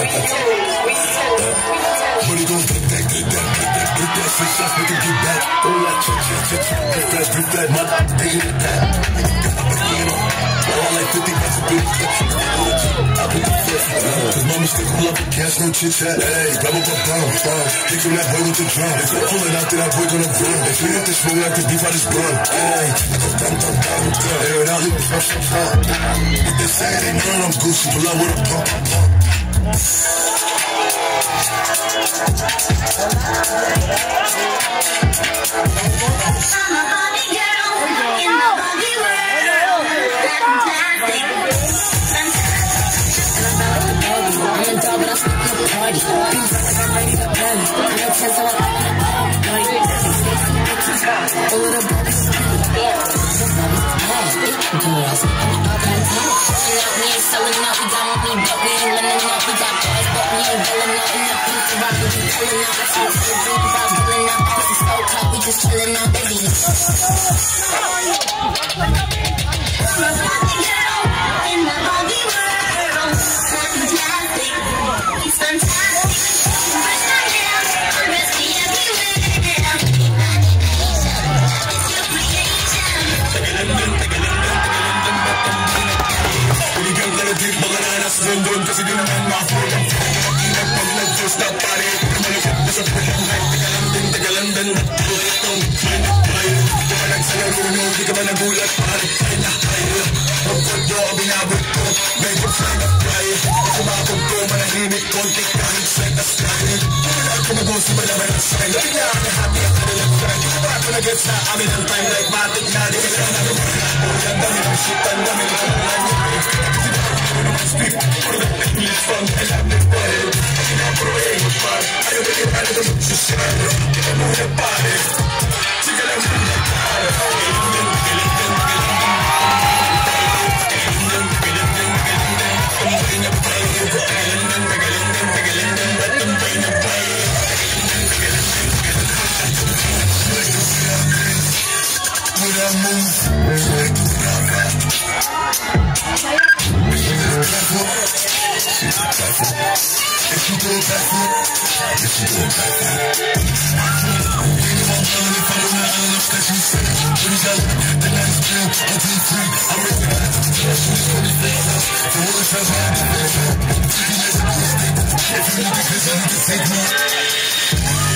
Money gon' get that, get that, get that, get that. 6 shots, make him get back. Don't like chit, get that, my nigga get that. All like 50 bucks a bitch. I put the fifth. Cause mama still love the cash, no chit chat. Hey, grab up a bomb. Kick him that boy with the drum. If I'm pulling out, then that boy gonna run. If we hit the smoke like the beef out his gun. Hey, I go down. Air it out, leave the fresh and fun. If they say it ain't none, I'm Gucci. Pull out with a pump. Just chillin' out, baby. In the Barbie world, fantastic. He's fantastic. Brush my hair, undress me everywhere. It's your creation. Di ka ba nagulat pare? Ay na kaya ang kondo ang binabot ko. Medyo flying up kaya sumabog ko, manahimik konti kahit sweat na style. Kailan ko mag-usi ba naman ang sign? Kailangan na happy ang kanilang friend. Diba ako nag-gets na amin ang time like matik na di ka na nagawala. Ulan dami ng shit, ang dami ng kamulan niya. Diba ako naman speak for the English fun. Alam mo pa rin, pinapurway mo pa. Ayaw ba yung ano na magsusero? Kita muna pare. Sige lang muna pare. Take